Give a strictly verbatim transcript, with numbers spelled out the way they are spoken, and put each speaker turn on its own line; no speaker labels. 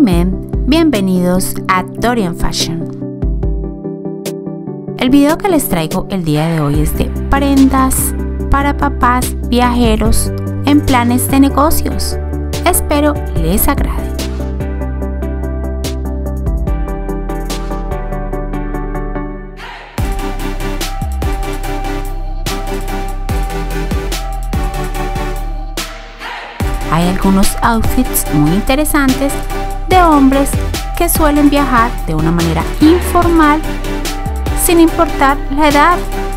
men, bienvenidos a Dorian Fashion. El video que les traigo el día de hoy es de prendas para papás viajeros en planes de negocios. Espero les agrade. Hay algunos outfits muy interesantes de hombres que suelen viajar de una manera informal sin importar la edad.